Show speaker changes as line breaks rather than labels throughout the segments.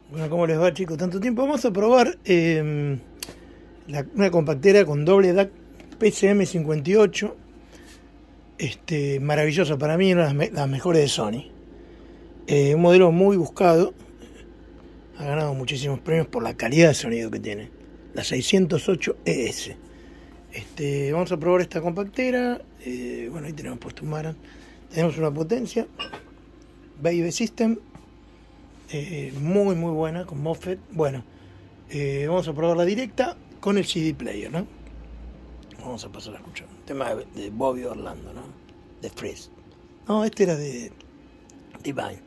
Bueno, ¿cómo les va, chicos? Tanto tiempo. Vamos a probar una compactera con doble DAC PCM58. Maravillosa para mí, una de las mejores de Sony. Un modelo muy buscado. Ha ganado muchísimos premios por la calidad de sonido que tiene. La 608 ES. Vamos a probar esta compactera. Bueno, ahí tenemos puesto un Marantz. Tenemos una potencia Baby System. Muy buena, con MOSFET. Bueno, vamos a probarla directa con el CD player, ¿no? Vamos a pasar a escuchar un tema de Bobby Orlando, ¿no? De Freeze. No, este era de Divine.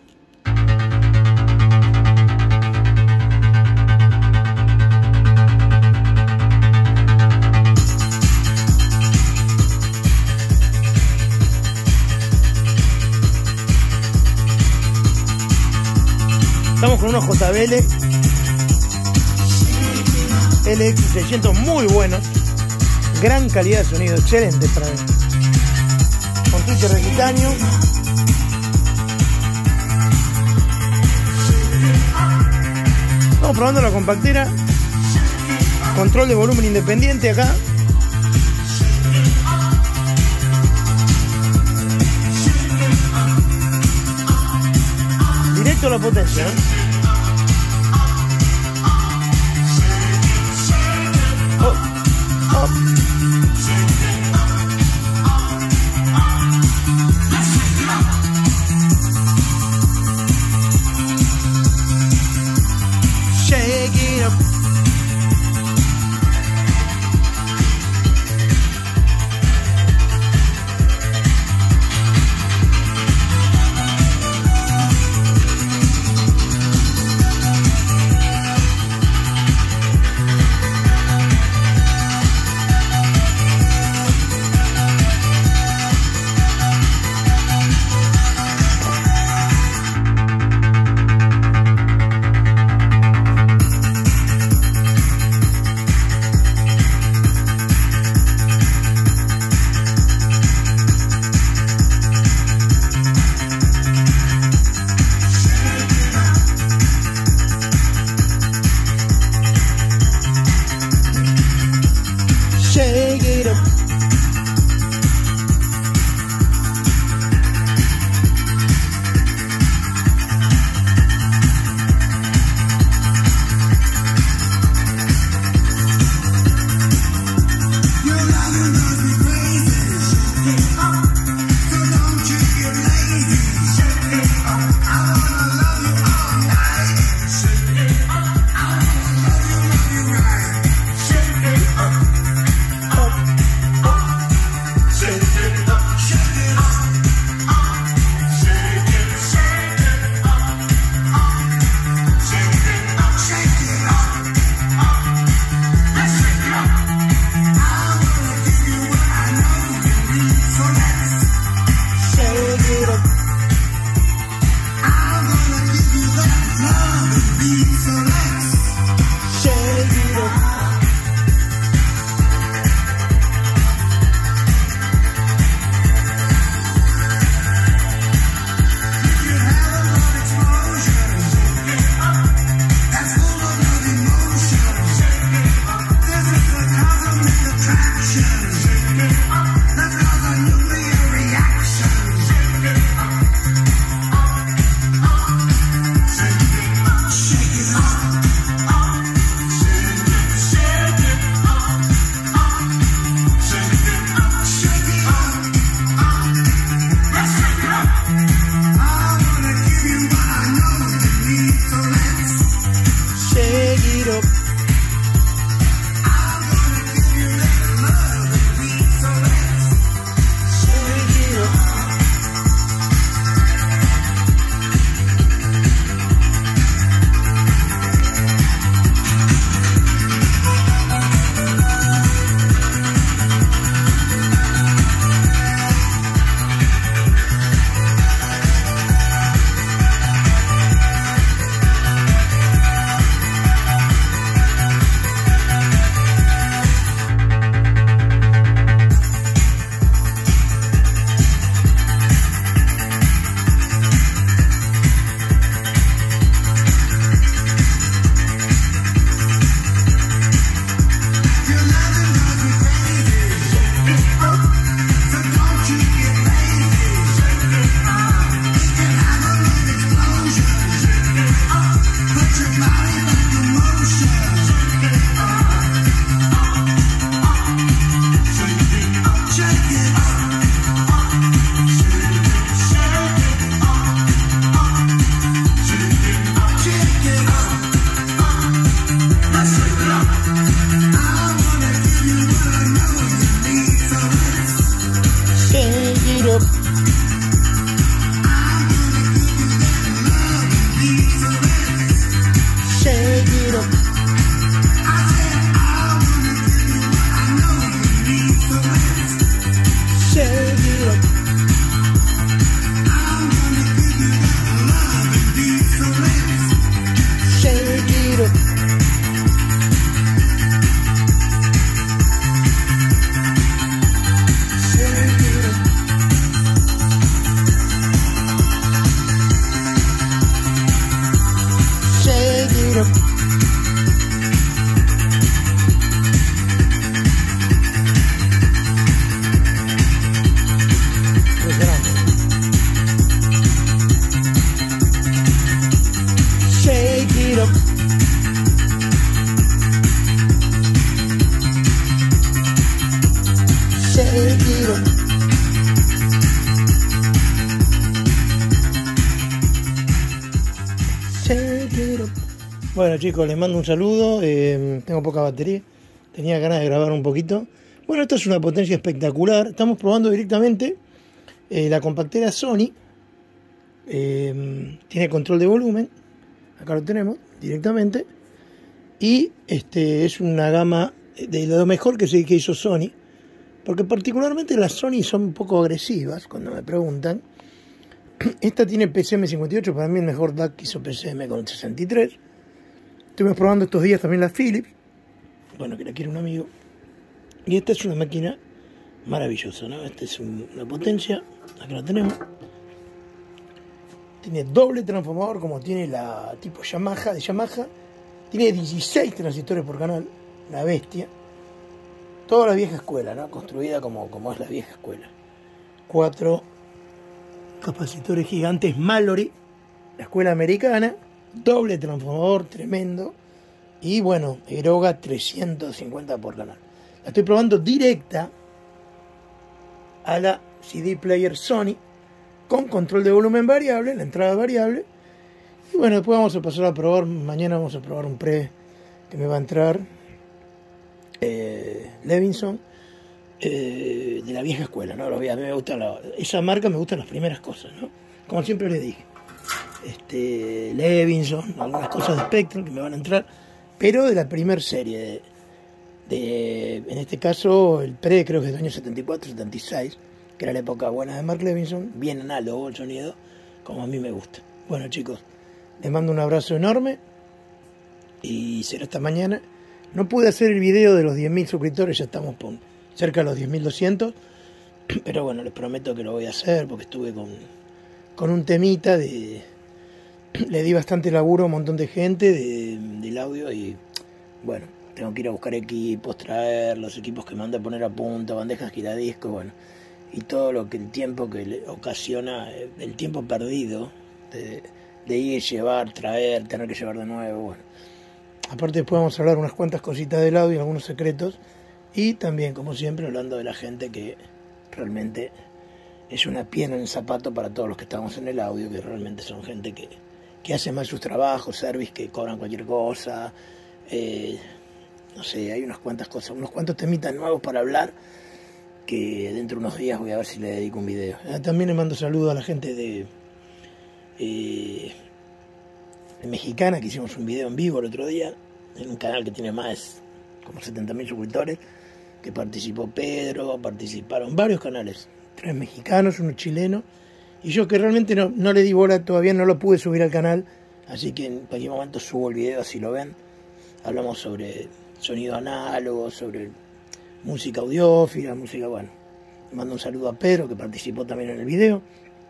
Estamos con unos JBL LX600 muy buenos, gran calidad de sonido, excelente para mí, con switcher de titanio. Estamos probando la compactera, control de volumen independiente acá. Directo a la potencia, ¿eh? Shake it up. Bueno chicos, les mando un saludo, tengo poca batería, tenía ganas de grabar un poquito. Bueno, esta es una potencia espectacular, estamos probando directamente la compactera Sony, tiene control de volumen, acá lo tenemos directamente, y es una gama de lo mejor que hizo Sony, porque particularmente las Sony son un poco agresivas cuando me preguntan. Esta tiene PCM58, para mí el mejor DAC que hizo PCM con el 63. Estuvimos probando estos días también la Philips, bueno, que la quiere un amigo. Y esta es una máquina maravillosa, ¿no? Esta es una potencia, acá la tenemos. Tiene doble transformador como tiene la tipo Yamaha, de Yamaha. Tiene 16 transistores por canal, una bestia. Toda la vieja escuela, ¿no? Construida como es la vieja escuela. 4 capacitores gigantes Mallory, la escuela americana. Doble transformador tremendo. Y bueno, eroga 350 por canal. La estoy probando directa a la CD player Sony con control de volumen variable, la entrada variable. Y bueno, después vamos a pasar a probar. Mañana vamos a probar un pre que me va a entrar Levinson, de la vieja escuela, ¿no? A mí me gusta esa marca, me gustan las primeras cosas, ¿no? Como siempre le dije. Levinson, algunas cosas de Spectrum que me van a entrar, pero de la primera serie, en este caso el pre creo que es del año 74-76, que era la época buena de Mark Levinson, bien análogo el sonido, como a mí me gusta. Bueno chicos, les mando un abrazo enorme y será hasta mañana. No pude hacer el video de los 10.000 suscriptores, ya estamos cerca de los 10.200, pero bueno, les prometo que lo voy a hacer porque estuve con un temita le di bastante laburo a un montón de gente del audio y bueno, tengo que ir a buscar equipos, traer los equipos que me manda a poner a punto, bandejas giradiscos, bueno, y todo lo que el tiempo que le ocasiona, el tiempo perdido de ir, llevar, traer, tener que llevar de nuevo, bueno. Aparte después vamos a hablar unas cuantas cositas del audio, algunos secretos, y también, como siempre, hablando de la gente que realmente es una piedra en el zapato para todos los que estamos en el audio, que realmente son gente que hace mal sus trabajos, service que cobran cualquier cosa, no sé, hay unas cuantas cosas, unos cuantos temitas nuevos para hablar, que dentro de unos días voy a ver si le dedico un video. También le mando saludos a la gente de Mexicana, que hicimos un video en vivo el otro día, en un canal que tiene más como 70.000 suscriptores, que participó Pedro, participaron varios canales, 3 mexicanos, 1 chileno, y yo que realmente no le di bola, todavía no lo pude subir al canal, así que en cualquier momento subo el video, así lo ven. Hablamos sobre sonido análogo, sobre música audiófila, música, bueno. Mando un saludo a Pedro, que participó también en el video.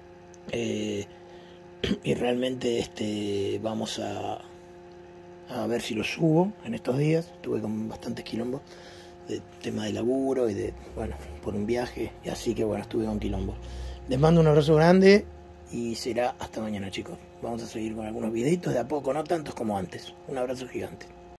Y realmente vamos a ver si lo subo en estos días. Estuve con bastantes quilombos de tema de laburo y bueno, por un viaje, y así que bueno, estuve con quilombo. Les mando un abrazo grande y será hasta mañana chicos. Vamos a seguir con algunos videitos de a poco, no tantos como antes. Un abrazo gigante.